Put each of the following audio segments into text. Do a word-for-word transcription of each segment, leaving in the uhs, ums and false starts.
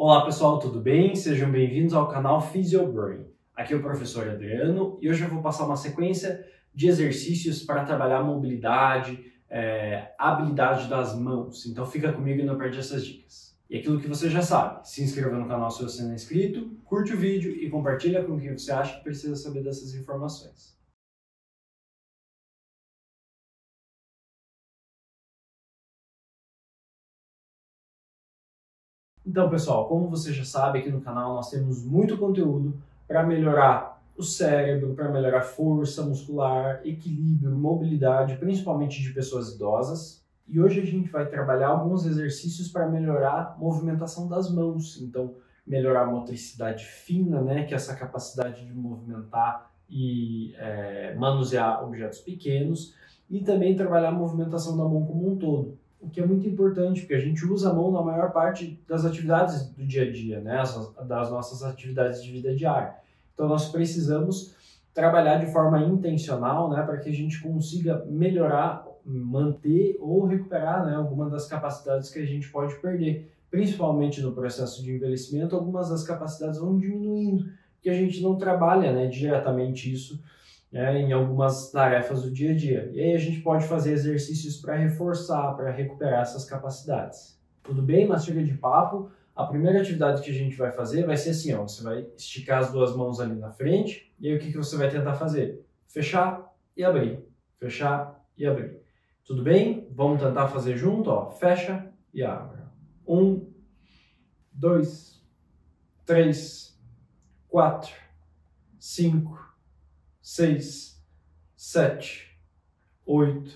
Olá pessoal, tudo bem? Sejam bem-vindos ao canal PhysioBrain. Aqui é o professor Adriano e hoje eu vou passar uma sequência de exercícios para trabalhar a mobilidade, é, a habilidade das mãos. Então fica comigo e não perde essas dicas. E aquilo que você já sabe, se inscreva no canal se você não é inscrito, curte o vídeo e compartilha com quem você acha que precisa saber dessas informações. Então, pessoal, como você já sabe, aqui no canal nós temos muito conteúdo para melhorar o cérebro, para melhorar força muscular, equilíbrio, mobilidade, principalmente de pessoas idosas. E hoje a gente vai trabalhar alguns exercícios para melhorar a movimentação das mãos. Então, melhorar a motricidade fina, né, que é essa capacidade de movimentar e é, manusear objetos pequenos, e também trabalhar a movimentação da mão como um todo. O que é muito importante, porque a gente usa a mão na maior parte das atividades do dia a dia, né? Das nossas atividades de vida diária. Então nós precisamos trabalhar de forma intencional, né, para que a gente consiga melhorar, manter ou recuperar, né, algumas das capacidades que a gente pode perder. Principalmente no processo de envelhecimento, algumas das capacidades vão diminuindo, porque a gente não trabalha, né, diretamente isso, É, em algumas tarefas do dia a dia. E aí a gente pode fazer exercícios para reforçar, para recuperar essas capacidades. Tudo bem? Mas chega de papo. A primeira atividade que a gente vai fazer vai ser assim, ó, você vai esticar as duas mãos ali na frente, e aí o que, que você vai tentar fazer? Fechar e abrir. Fechar e abrir. Tudo bem? Vamos tentar fazer junto, ó. Fecha e abre. Um, dois, três, quatro, cinco, seis, sete, oito,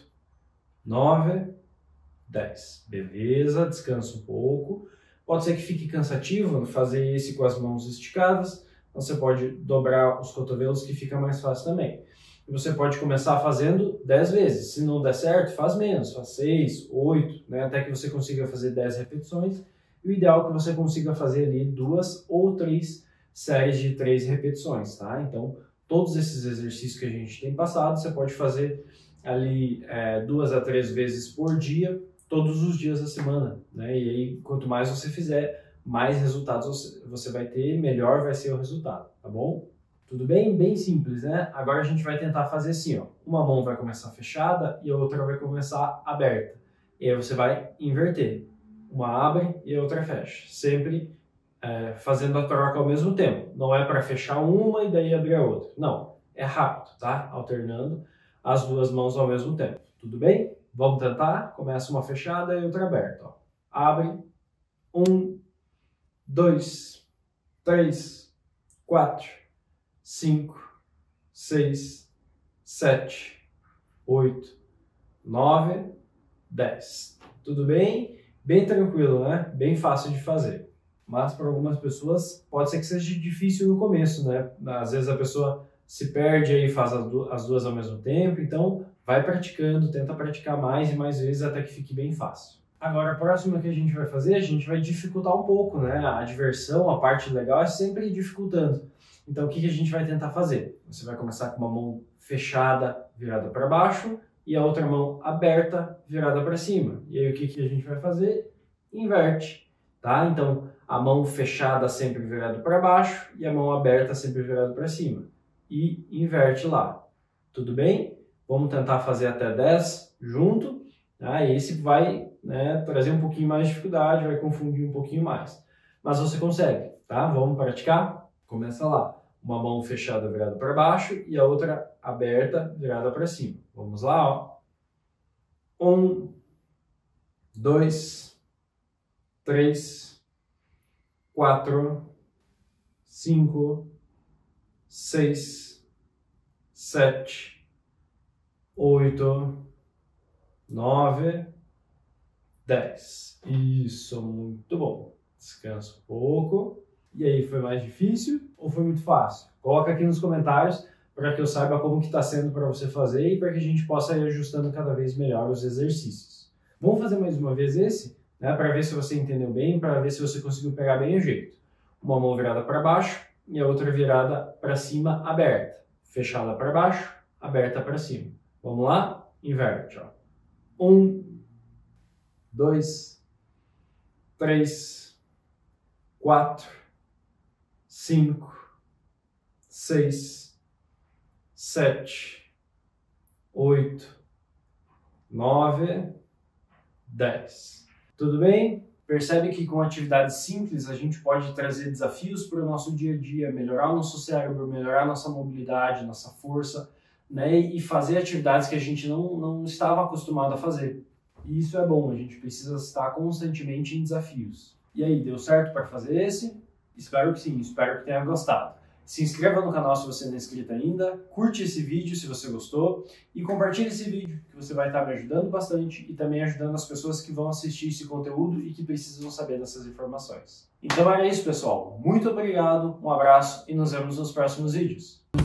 nove, dez. Beleza, descansa um pouco. Pode ser que fique cansativo fazer esse com as mãos esticadas. Você pode dobrar os cotovelos, que fica mais fácil também. E você pode começar fazendo dez vezes. Se não der certo, faz menos, faz seis, oito, né? Até que você consiga fazer dez repetições. E o ideal é que você consiga fazer ali duas ou três séries de três repetições, tá? Então, todos esses exercícios que a gente tem passado, você pode fazer ali é, duas a três vezes por dia, todos os dias da semana, né? E aí, quanto mais você fizer, mais resultados você vai ter, melhor vai ser o resultado, tá bom? Tudo bem? Bem simples, né? Agora a gente vai tentar fazer assim, ó. Uma mão vai começar fechada e a outra vai começar aberta. E aí você vai inverter. Uma abre e a outra fecha. Sempre É, fazendo a troca ao mesmo tempo. Não é para fechar uma e daí abrir a outra. Não, é rápido, tá? Alternando as duas mãos ao mesmo tempo. Tudo bem? Vamos tentar? Começa uma fechada e outra aberta. Ó. Abre. Um, dois, três, quatro, cinco, seis, sete, oito, nove, dez. Tudo bem? Bem tranquilo, né? Bem fácil de fazer. Mas para algumas pessoas pode ser que seja difícil no começo, né? Às vezes a pessoa se perde aí e faz as duas ao mesmo tempo, então vai praticando, tenta praticar mais e mais vezes até que fique bem fácil. Agora, a próxima que a gente vai fazer, a gente vai dificultar um pouco, né? A diversão, a parte legal é sempre dificultando. Então, o que a gente vai tentar fazer? Você vai começar com uma mão fechada, virada para baixo, e a outra mão aberta, virada para cima. E aí, o que a gente vai fazer? Inverte, tá? Então, a mão fechada sempre virada para baixo e a mão aberta sempre virada para cima. E inverte lá. Tudo bem? Vamos tentar fazer até dez junto. Tá? E esse vai, né, trazer um pouquinho mais de dificuldade, vai confundir um pouquinho mais. Mas você consegue, tá? Vamos praticar? Começa lá. Uma mão fechada virada para baixo e a outra aberta virada para cima. Vamos lá, ó. Um, dois, três, quatro, cinco, seis, sete, oito, nove, dez. Isso, muito bom. Descansa um pouco. E aí, foi mais difícil ou foi muito fácil? Coloca aqui nos comentários para que eu saiba como que está sendo para você fazer e para que a gente possa ir ajustando cada vez melhor os exercícios. Vamos fazer mais uma vez esse? Né, para ver se você entendeu bem, para ver se você conseguiu pegar bem o jeito. Uma mão virada para baixo e a outra virada para cima, aberta. Fechada para baixo, aberta para cima. Vamos lá? Inverte. Ó. Um, dois, três, quatro, cinco, seis, sete, oito, nove, dez. Tudo bem? Percebe que com atividades simples a gente pode trazer desafios para o nosso dia a dia, melhorar o nosso cérebro, melhorar a nossa mobilidade, nossa força, né? E fazer atividades que a gente não, não estava acostumado a fazer. E isso é bom, a gente precisa estar constantemente em desafios. E aí, deu certo para fazer esse? Espero que sim, espero que tenha gostado. Se inscreva no canal se você não é inscrito ainda, curte esse vídeo se você gostou e compartilhe esse vídeo, que você vai estar me ajudando bastante e também ajudando as pessoas que vão assistir esse conteúdo e que precisam saber dessas informações. Então é isso, pessoal. Muito obrigado, um abraço e nos vemos nos próximos vídeos.